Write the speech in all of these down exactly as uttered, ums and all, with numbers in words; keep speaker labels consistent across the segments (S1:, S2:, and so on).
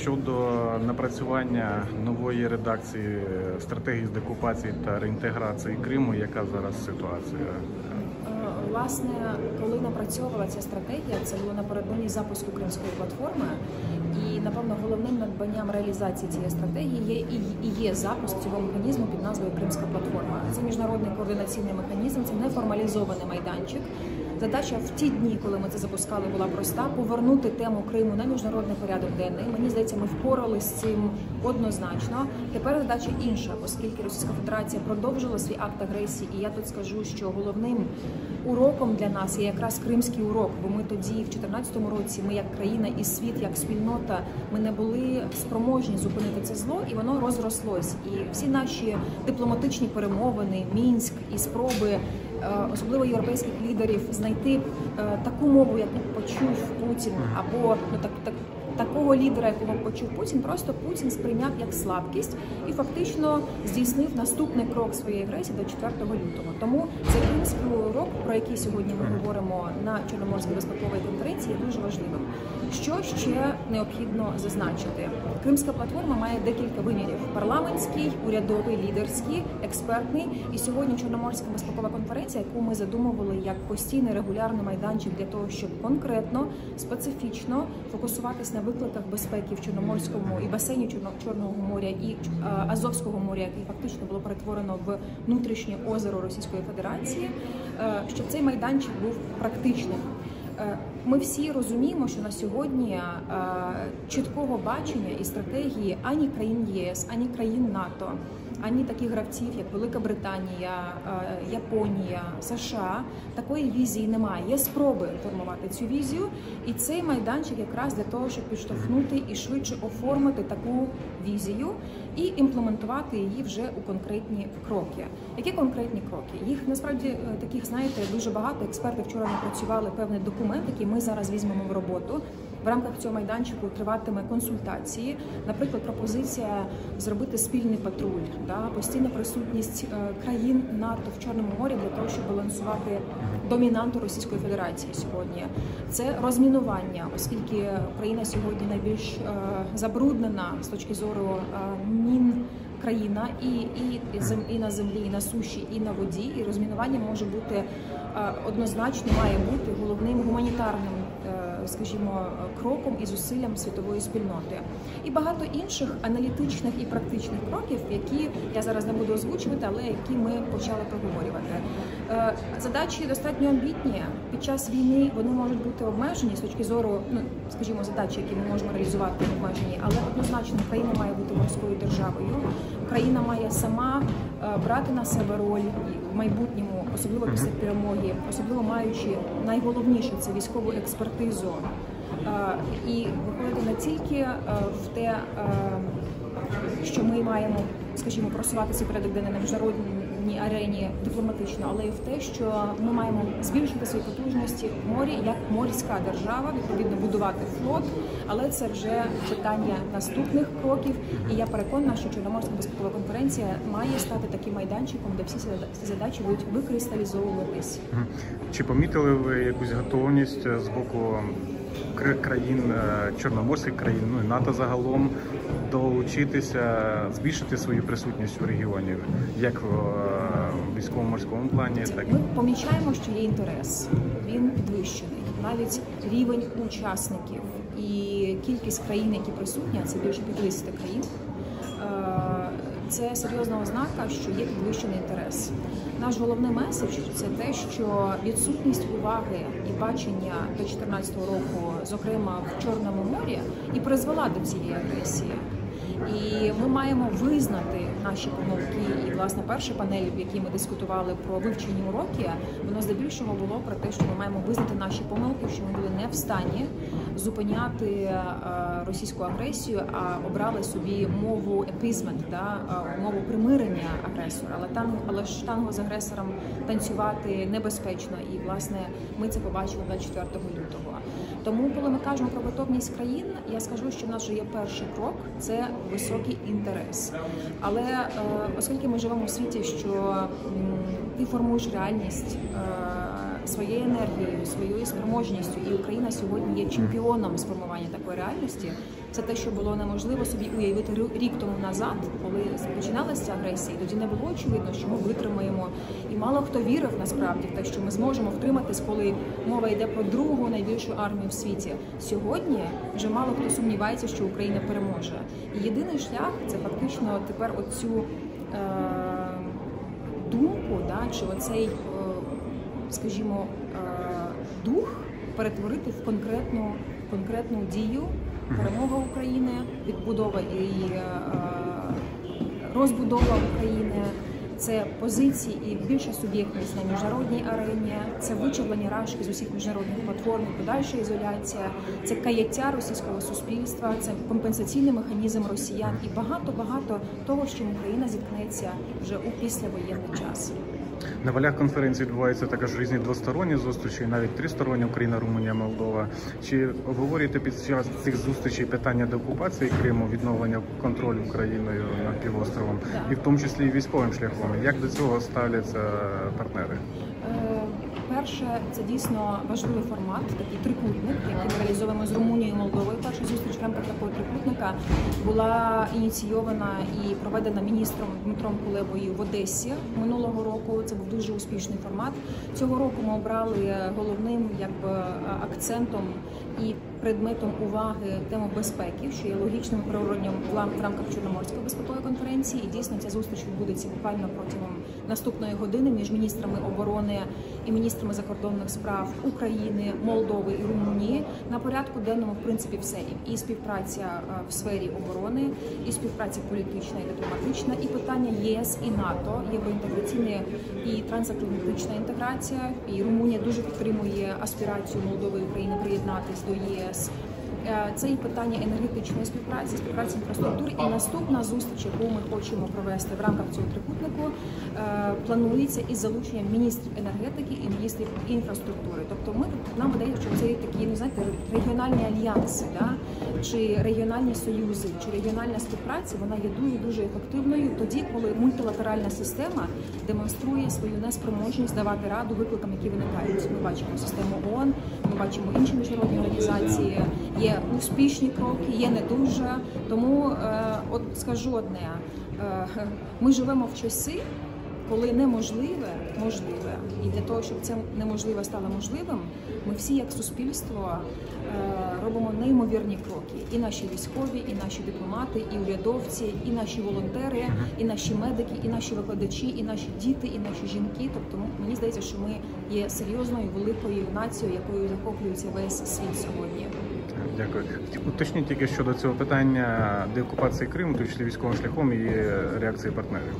S1: щодо напрацювання нової редакції стратегії з деокупації та реінтеграції Криму, яка зараз ситуація?
S2: Власне, коли напрацьовувала ця стратегія, це було напередодні запуску Кримської платформи. І, напевно, головним надбанням реалізації цієї стратегії є і є запуск цього механізму під назвою Кримська платформа. Це міжнародний координаційний механізм, це неформалізований майданчик. Задача в ті дні, коли ми це запускали, була проста – повернути тему Криму на міжнародний порядок денний. Мені здається, ми впоралися з цим однозначно. Тепер задача інша, оскільки Російська Федерація продовжила свій акт агресії, і я тут скажу, що головним уроком для нас є якраз кримський урок, бо ми тоді, в дві тисячі чотирнадцятому році, ми як країна і світ, як спільнота, ми не були спроможні зупинити це зло, і воно розрослось. І всі наші дипломатичні перемовини, Мінськ і спроби, особливо європейських лідерів, знайти таку мову, яку почув Путін, або ну, так, так, такого лідера, якого почув Путін, просто Путін сприйняв як слабкість і фактично здійснив наступний крок своєї агресії до четвертого лютого. Тому цей кримський урок, про який сьогодні ми говоримо на Чорноморській безпековій конференції, є дуже важливим. Що ще необхідно зазначити? Кримська платформа має декілька вимірів – парламентський, урядовий, лідерський, експертний. І сьогодні Чорноморська безпекова конференція, яку ми задумували як постійний регулярний майданчик для того, щоб конкретно, специфічно фокусуватись на викликах безпеки в Чорноморському і басейні Чорного моря і Азовського моря, який фактично було перетворено в внутрішнє озеро Російської Федерації, щоб цей майданчик був практичним. Ми всі розуміємо, що на сьогодні чіткого бачення і стратегії ані країн ЄС, ані країн НАТО, ані таких гравців, як Велика Британія, Японія, США, такої візії немає. Є спроби формувати цю візію, і цей майданчик якраз для того, щоб підштовхнути і швидше оформити таку візію і імплементувати її вже у конкретні кроки. Які конкретні кроки? Їх насправді таких, знаєте, дуже багато. Експерти вчора напрацювали певний документ, який ми зараз візьмемо в роботу. В рамках цього майданчику триватиме консультації, наприклад, пропозиція зробити спільний патруль, да, постійна присутність країн НАТО в Чорному морі для того, щоб балансувати домінанту Російської Федерації сьогодні. Це розмінування, оскільки Україна сьогодні найбільш забруднена з точки зору мін країна і, і, і на землі, і на суші, і на воді, і розмінування може бути однозначно, має бути головним гуманітарним, скажімо, кроком і зусиллям світової спільноти. І багато інших аналітичних і практичних кроків, які я зараз не буду озвучувати, але які ми почали проговорювати. Задачі достатньо амбітні. Під час війни вони можуть бути обмежені з точки зору, ну, скажімо, задачі, які ми можемо реалізувати, обмежені, але однозначно Україна має бути морською державою. Україна має сама брати на себе роль в майбутньому, особливо після перемоги, особливо маючи найголовніше – це військову експертизу. І виходити не тільки в те, що ми маємо, скажімо, просувати цей порядок денний на міжнародній арені дипломатично, але й в те, що ми маємо збільшити свої потужності в морі як морська держава, відповідно будувати флот, але це вже питання наступних кроків. І я переконана, що Чорноморська безпекова конференція має стати таким майданчиком, де всі ці задачі будуть викристалізовуватись.
S1: Чи помітили ви якусь готовність з боку країн, чорноморських країн, ну і НАТО загалом, долучитися, збільшити свою присутність у регіоні, як в військово-морському плані, так і...
S2: Ми помічаємо, що є інтерес, він підвищений. Навіть рівень учасників і кількість країн, які присутні, це більше п'ятдесят країн, це серйозна ознака, що є підвищений інтерес. Наш головний меседж – це те, що відсутність уваги і бачення до дві тисячі чотирнадцятого року, зокрема в Чорному морі, і призвела до цієї агресії. І ми маємо визнати наші помилки. І, власне, перша панель, в якій ми дискутували про вивчені уроки, воно здебільшого було про те, що ми маємо визнати наші помилки, що ми були не в стані зупиняти російську агресію, а обрали собі мову appeasement, да, мову примирення агресора. Але там, але ж танго з агресором танцювати небезпечно. І, власне, ми це побачили двадцять четвертого лютого. Тому, коли ми кажемо про готовність країн, я скажу, що в нас вже є перший крок – це високий інтерес. Але е, оскільки ми живемо в світі, що м, ти формуєш реальність е, своєю енергією, своєю спроможністю, і Україна сьогодні є чемпіоном з формування такої реальності, Це те, що було неможливо собі уявити рік тому назад, коли починалася агресія. Тоді не було очевидно, що ми витримаємо. І мало хто вірив насправді в те, що ми зможемо втриматись, коли мова йде про другу найбільшу армію в світі. Сьогодні вже мало хто сумнівається, що Україна переможе. І єдиний шлях – це фактично тепер оцю е- думку, да, чи оцей, е- скажімо, е- дух перетворити в конкретну, конкретну дію. Перемога України, відбудова і е, розбудова України, це позиції і більша суб'єктність на міжнародній арені, це вичавлення рашки з усіх міжнародних платформ, подальша ізоляція, це каяття російського суспільства, це компенсаційний механізм росіян і багато-багато того, з чим Україна зіткнеться вже у післявоєнний час.
S1: На валях конференції відбуваються також різні двосторонні зустрічі, навіть тристоронні – Україна, Румунія, Молдова. Чи обговорюєте під час цих зустрічей питання деокупації Криму, відновлення контролю Україною над півостровом,
S2: Так.
S1: і в тому числі і військовим шляхом? Як до цього ставляться партнери?
S2: Перше, це дійсно важливий формат, такий трикутник, який ми реалізовуємо з Румунією і Молдовою. Перша зустріч в рамках такого трикутника була ініційована і проведена міністром Дмитром Кулебою в Одесі минулого року. Це був дуже успішний формат. Цього року ми обрали головним якби акцентом і предметом уваги тему безпеки, що є логічним природним в рамках Чорноморської безпекової конференції. І дійсно ця зустріч відбудеться буквально протягом наступної години між міністрами оборони і міністрами закордонних справ України, Молдови і Румунії. На порядку денному, в принципі, все. І співпраця в сфері оборони, і співпраця політична і дипломатична, і питання ЄС і НАТО, євроінтеграційна і трансатлантична інтеграція. І Румунія дуже підтримує аспірацію Молдови і України приєднатись до ЄС. Це і питання енергетичної співпраці, співпраці інфраструктури. І наступна зустріч, яку ми хочемо провести в рамках цього трикутнику, планується із залученням міністрів енергетики і міністрів інфраструктури. Тобто ми нам видається, що це такі, ну знаєте, регіональні альянси, да? Чи регіональні союзи, чи регіональна співпраця, вона є дуже дуже ефективною тоді, коли мультилатеральна система демонструє свою неспроможність давати раду викликам, які виникають. Ми бачимо систему ООН, ми бачимо інші міжнародні організації. Є успішні кроки, є не дуже. Тому е, от скажу одне: е, ми живемо в часи, коли неможливе можливе, і для того, щоб це неможливе стало можливим, ми всі, як суспільство, робимо неймовірні кроки. І наші військові, і наші дипломати, і урядовці, і наші волонтери, і наші медики, і наші викладачі, і наші діти, і наші жінки. Тобто мені здається, що ми є серйозною великою нацією, якою захоплюється весь світ сьогодні.
S1: Дякую. Уточніть тільки щодо цього питання деокупації Криму, то числі військовим шляхом, і реакції партнерів.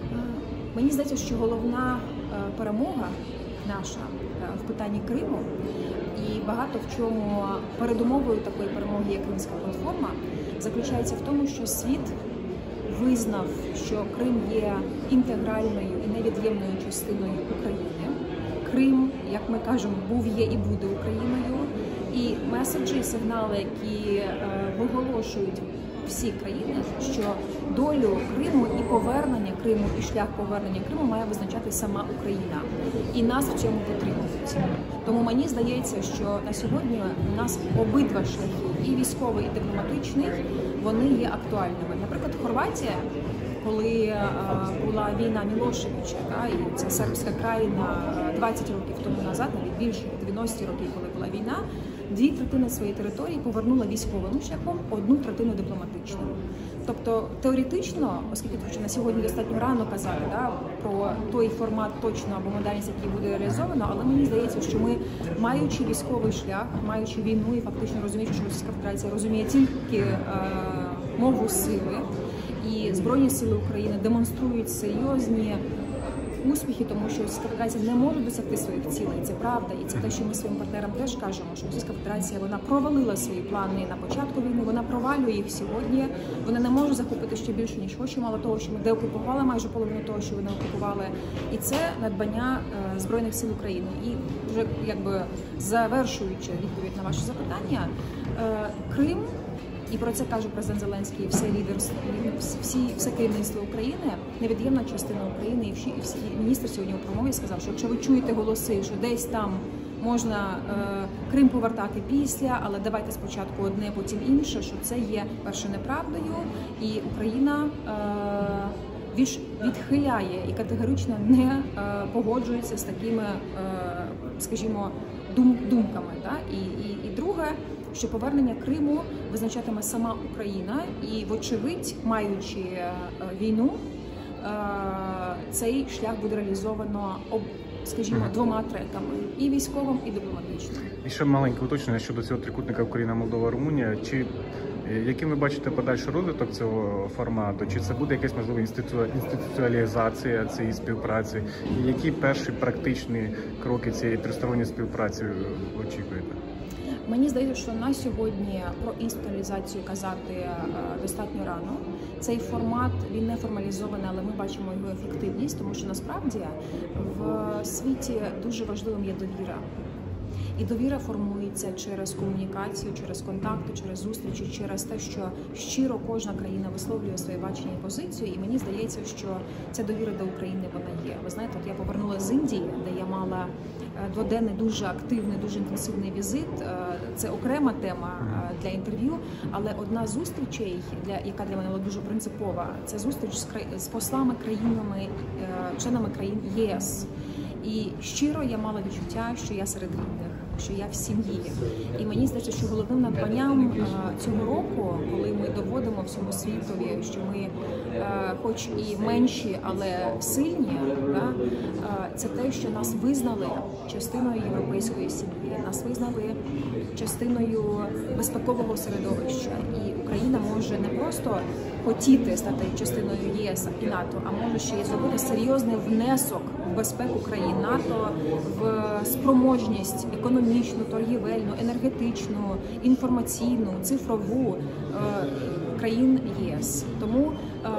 S2: Мені здається, що головна перемога наша в питанні Криму і багато в чому передумовою такої перемоги, як Кримська платформа, заключається в тому, що світ визнав, що Крим є інтегральною і невід'ємною частиною України. Крим, як ми кажемо, був, є і буде Україною. І меседжі, сигнали, які е, виголошують всі країни, що долю Криму і повернення Криму, і шлях повернення Криму має визначати сама Україна. І нас в цьому підтримують. Тому мені здається, що на сьогодні у нас обидва шляхи, і військовий, і дипломатичний, вони є актуальними. Наприклад, Хорватія, коли а, була війна Мілошевича, та, і ця сербська країна двадцять років тому назад, навіть більше, дев'яності років, коли була війна, дві третини своєї території повернула військовим шляхом, одну третину дипломатичним. Тобто теоретично, оскільки на сьогодні достатньо рано казати да, про той формат точно або модальність, який буде реалізовано, але мені здається, що ми, маючи військовий шлях, маючи війну і фактично розуміючи, що Російська Федерація розуміє тільки е, мову сили, і Збройні сили України демонструють серйозні успіхи, тому що Російська Федерація не може досягти своїх цілей. Це правда, і це те, що ми своїм партнерам теж кажемо, що Російська Федерація, вона провалила свої плани на початку війни, вона провалює їх сьогодні, вона не може захопити ще більше, ніж хоче, мало того, що ми деокупували майже половину того, що вони окупували. І це надбання е, Збройних сил України. І вже якби завершуючи відповідь на ваше запитання, е, Крим, і про це каже президент Зеленський, все лідерство, всі, все керівництво України, невід'ємна частина України, і всі, і всі міністр сьогодні у промові сказав, що якщо ви чуєте голоси, що десь там можна е, Крим повертати після, але давайте спочатку одне, потім інше, що це є перше неправдою, і Україна е, відш- відхиляє і категорично не е, погоджується з такими, е, скажімо, дум, думками. Да? І, і, і друге, що повернення Криму визначатиме сама Україна, і, вочевидь, маючи е, війну, е, цей шлях буде реалізовано об, скажімо, двома треками – і військовим, і дипломатичним.
S1: І ще маленьке уточнення щодо цього трикутника Україна, Молдова, Румунія. Чи яким ви бачите подальший розвиток цього формату? Чи це буде якась можливо інститу... інституціалізація цієї співпраці? І які перші практичні кроки цієї тристоронньої співпраці ви очікуєте?
S2: Мені здається, що на сьогодні про інституалізацію казати е, достатньо рано. Цей формат, він не формалізований, але ми бачимо його ефективність, тому що насправді в світі дуже важливим є довіра. І довіра формується через комунікацію, через контакти, через зустрічі, через те, що щиро кожна країна висловлює своє бачення і позицію. І мені здається, що ця довіра до України, вона є. Ви знаєте, от я повернулася з Індії, де я мала дводенний, дуже активний, дуже інтенсивний візит. Це окрема тема для інтерв'ю, але одна з зустрічей, для, яка для мене була дуже принципова, це зустріч з, кра... з послами країнами, членами країн ЄС. І щиро я мала відчуття, що я серед рідних, що я в сім'ї. І мені здається, що головним надбанням цього року, коли ми доводимо всьому світові, що ми хоч і менші, але сильні, да, це те, що нас визнали частиною європейської сім'ї, нас визнали частиною безпекового середовища. І Україна може не просто хотіти стати частиною ЄС і НАТО, а може ще й зробити серйозний внесок в безпеку країн НАТО, в спроможність економічну, торгівельну, енергетичну, інформаційну, цифрову е, країн ЄС. Тому е,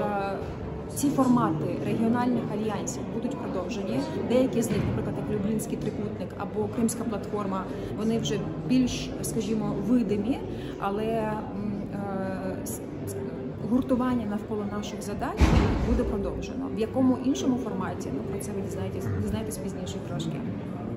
S2: ці формати регіональних альянсів будуть продовжені. Деякі з них, наприклад, як Люблінський трикутник або Кримська платформа, вони вже більш, скажімо, видимі, але е, гуртування навколо наших задач буде продовжено. В якому іншому форматі, ну, про це ви дізнаєтесь, дізнаєтесь пізніше трошки.